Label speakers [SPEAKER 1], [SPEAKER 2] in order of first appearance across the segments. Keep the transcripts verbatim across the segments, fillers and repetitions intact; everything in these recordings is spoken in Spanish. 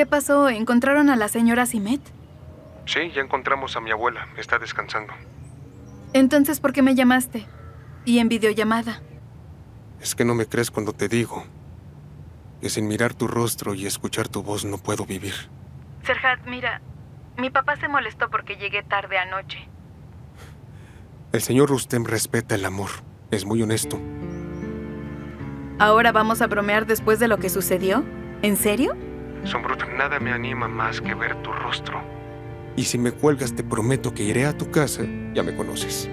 [SPEAKER 1] ¿Qué pasó? ¿Encontraron a la señora Simet?
[SPEAKER 2] Sí, ya encontramos a mi abuela. Está descansando.
[SPEAKER 1] Entonces, ¿por qué me llamaste? Y en videollamada.
[SPEAKER 2] Es que no me crees cuando te digo que sin mirar tu rostro y escuchar tu voz no puedo vivir.
[SPEAKER 1] Serhat, mira, mi papá se molestó porque llegué tarde anoche.
[SPEAKER 2] El señor Rustem respeta el amor. Es muy honesto.
[SPEAKER 1] ¿Ahora vamos a bromear después de lo que sucedió? ¿En serio?
[SPEAKER 2] Sombrut, nada me anima más que ver tu rostro. Y si me cuelgas, te prometo que iré a tu casa. Ya me conoces.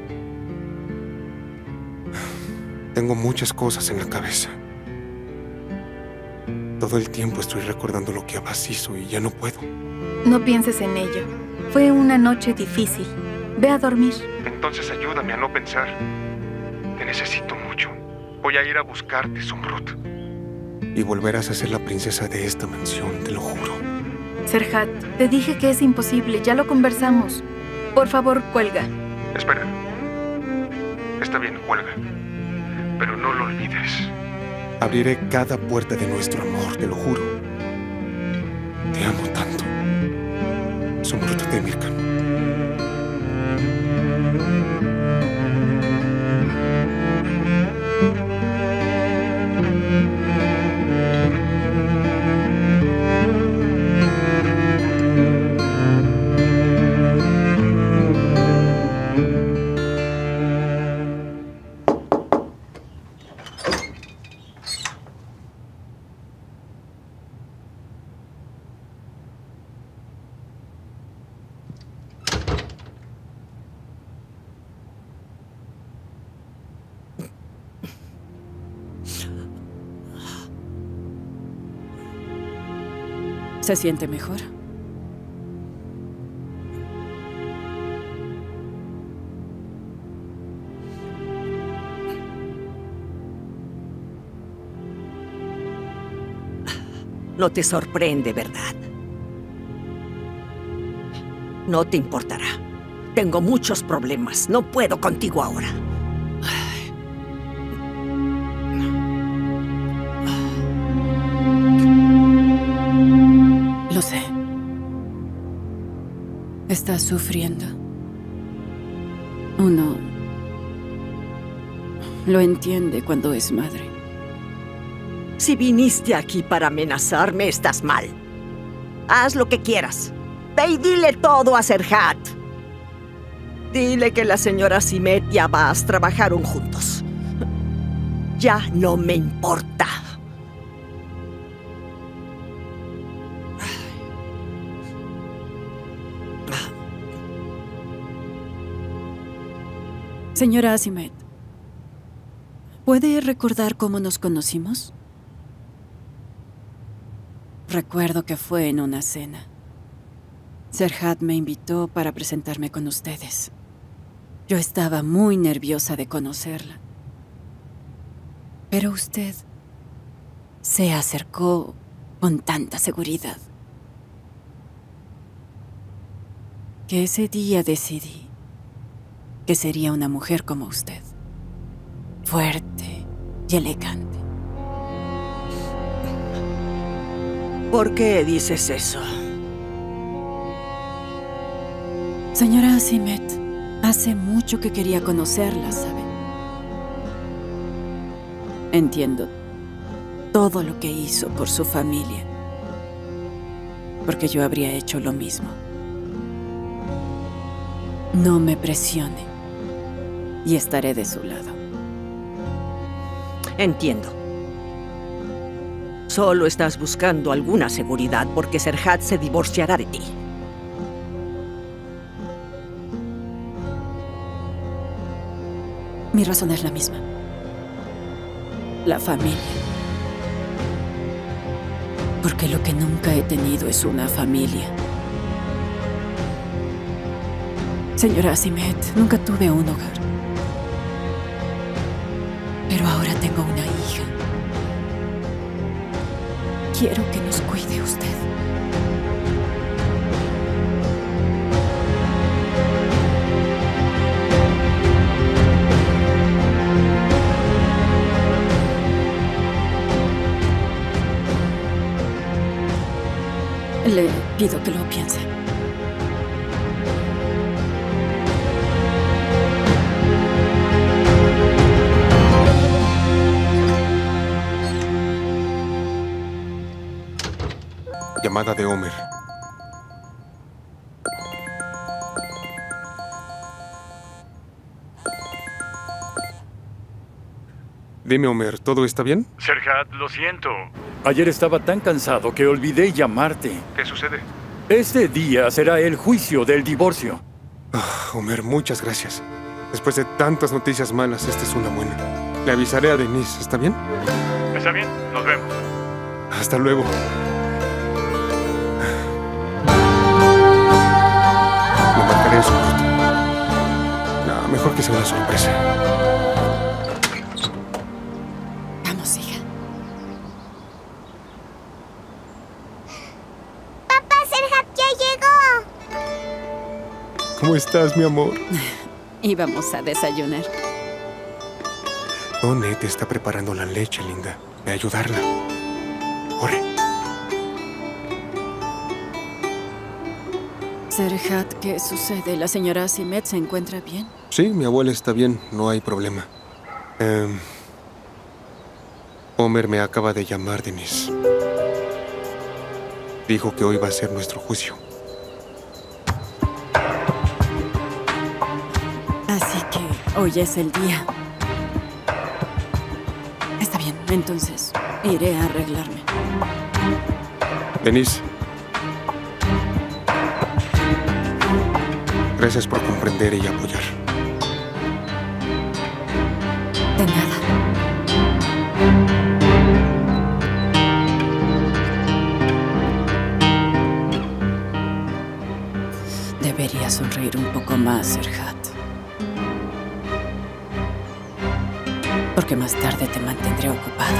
[SPEAKER 2] Tengo muchas cosas en la cabeza. Todo el tiempo estoy recordando lo que Abbas hizo y ya no puedo.
[SPEAKER 1] No pienses en ello. Fue una noche difícil. Ve a dormir.
[SPEAKER 2] Entonces ayúdame a no pensar. Te necesito mucho. Voy a ir a buscarte, Sombrut. Y volverás a ser la princesa de esta mansión, te lo juro.
[SPEAKER 1] Serhat, te dije que es imposible. Ya lo conversamos. Por favor, cuelga.
[SPEAKER 2] Espera. Está bien, cuelga. Pero no lo olvides. Abriré cada puerta de nuestro amor, te lo juro. Te amo tanto. Sombrut Demirkan.
[SPEAKER 3] ¿Se siente mejor?
[SPEAKER 4] No te sorprende, ¿verdad? No te importará. Tengo muchos problemas. No puedo contigo ahora.
[SPEAKER 3] Lo sé. Estás sufriendo. Uno lo entiende cuando es madre.
[SPEAKER 4] Si viniste aquí para amenazarme, estás mal. Haz lo que quieras. Ve y dile todo a Serhat. Dile que la señora Simet y Abbas trabajaron juntos. Ya no me importa.
[SPEAKER 3] Señora Simet, ¿puede recordar cómo nos conocimos? Recuerdo que fue en una cena. Serhat me invitó para presentarme con ustedes. Yo estaba muy nerviosa de conocerla. Pero usted se acercó con tanta seguridad que ese día decidí que sería una mujer como usted, fuerte y elegante.
[SPEAKER 4] ¿Por qué dices eso?
[SPEAKER 3] Señora Simet, hace mucho que quería conocerla, ¿sabe? Entiendo todo lo que hizo por su familia, porque yo habría hecho lo mismo. No me presione y estaré de su lado.
[SPEAKER 4] Entiendo. Solo estás buscando alguna seguridad porque Serhat se divorciará de ti.
[SPEAKER 3] Mi razón es la misma. La familia. Porque lo que nunca he tenido es una familia. Señora Simet, nunca tuve un hogar. Pero ahora tengo una hija. Quiero que nos cuide usted. Pido que lo piense.
[SPEAKER 2] Llamada de Homer. Dime, Homer, ¿todo está bien?
[SPEAKER 5] Serhat, lo siento. Ayer estaba tan cansado que olvidé llamarte.
[SPEAKER 2] ¿Qué sucede?
[SPEAKER 5] Este día será el juicio del divorcio.
[SPEAKER 2] Oh, Homer, muchas gracias. Después de tantas noticias malas, esta es una buena. Le avisaré a Denise, ¿está bien?
[SPEAKER 5] Está bien, nos vemos.
[SPEAKER 2] Hasta luego. Le marcaré a su puerta. No, mejor que sea una sorpresa.
[SPEAKER 3] Vamos, hija.
[SPEAKER 6] ¡Papá, Serhat ya llegó!
[SPEAKER 2] ¿Cómo estás, mi amor?
[SPEAKER 3] Íbamos a desayunar.
[SPEAKER 2] Donne te está preparando la leche, linda. Ve a ayudarla. Corre.
[SPEAKER 3] Serhat, ¿qué sucede? ¿La señora Asimet se encuentra bien?
[SPEAKER 2] Sí, mi abuela está bien. No hay problema. Eh, Homer me acaba de llamar, Denise. Dijo que hoy va a ser nuestro juicio.
[SPEAKER 3] Así que hoy es el día. Está bien, entonces iré a arreglarme.
[SPEAKER 2] Denise. Gracias por comprender y apoyar.
[SPEAKER 3] De nada. Debería sonreír un poco más, Serhat. Porque más tarde te mantendré ocupado.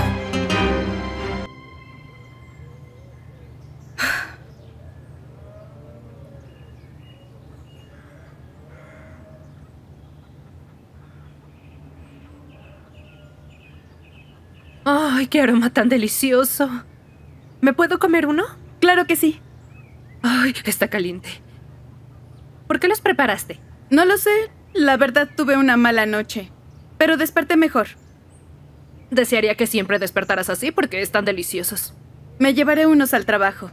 [SPEAKER 7] ¡Ay, qué aroma tan delicioso! ¿Me puedo comer uno?
[SPEAKER 1] Claro que sí.
[SPEAKER 7] ¡Ay, está caliente! ¿Por qué los preparaste?
[SPEAKER 1] No lo sé. La verdad, tuve una mala noche. Pero desperté mejor.
[SPEAKER 7] Desearía que siempre despertaras así porque están deliciosos.
[SPEAKER 1] Me llevaré unos al trabajo.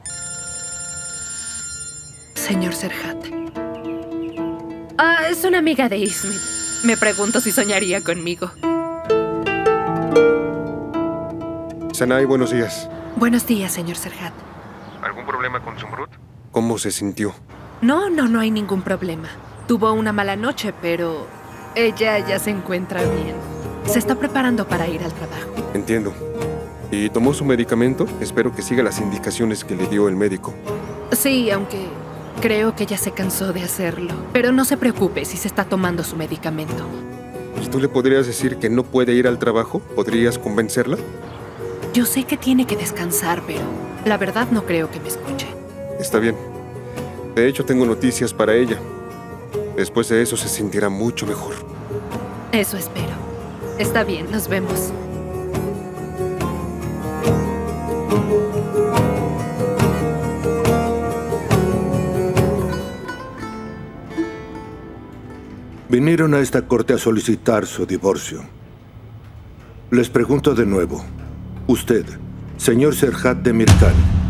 [SPEAKER 7] Señor Serhat. Ah, es una amiga de Ismet. Me pregunto si soñaría conmigo.
[SPEAKER 2] Sanai, buenos días.
[SPEAKER 7] Buenos días, señor Serhat.
[SPEAKER 2] ¿Algún problema con Zumrud? ¿Cómo se sintió?
[SPEAKER 7] No, no, no hay ningún problema. Tuvo una mala noche, pero ella ya se encuentra bien. Se está preparando para ir al trabajo.
[SPEAKER 2] Entiendo. ¿Y tomó su medicamento? Espero que siga las indicaciones que le dio el médico.
[SPEAKER 7] Sí, aunque creo que ya se cansó de hacerlo. Pero no se preocupe si se está tomando su medicamento.
[SPEAKER 2] ¿Y tú le podrías decir que no puede ir al trabajo? ¿Podrías convencerla?
[SPEAKER 7] Yo sé que tiene que descansar, pero la verdad no creo que me escuche.
[SPEAKER 2] Está bien. De hecho, tengo noticias para ella. Después de eso se sentirá mucho mejor.
[SPEAKER 7] Eso espero. Está bien, nos vemos.
[SPEAKER 8] Vinieron a esta corte a solicitar su divorcio. Les pregunto de nuevo. Usted, señor Serhat Demirkan,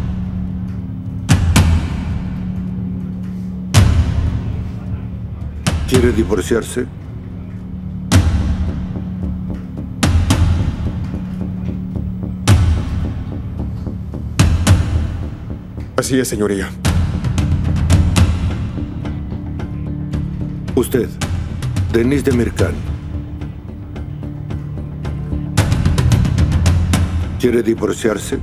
[SPEAKER 8] ¿quiere divorciarse?
[SPEAKER 2] Así es, señoría.
[SPEAKER 8] Usted, Denise Demirkan, ¿quiere divorciarse?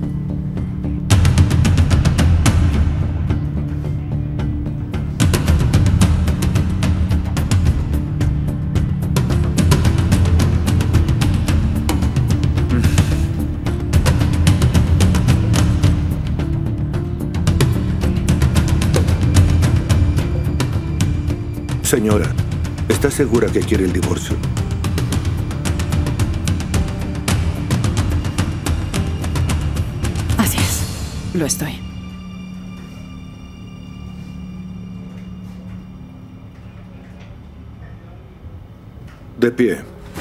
[SPEAKER 8] Señora, ¿está segura que quiere el divorcio?
[SPEAKER 3] Así es. Lo estoy.
[SPEAKER 8] De pie.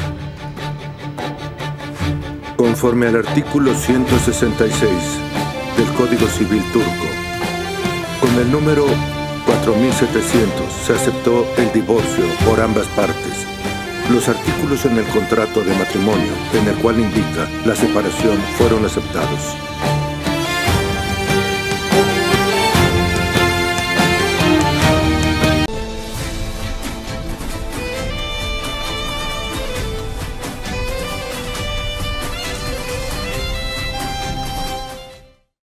[SPEAKER 8] Conforme al artículo ciento sesenta y seis del Código Civil turco, con el número cuatro mil setecientos se aceptó el divorcio por ambas partes. Los artículos en el contrato de matrimonio, en el cual indica la separación, fueron aceptados.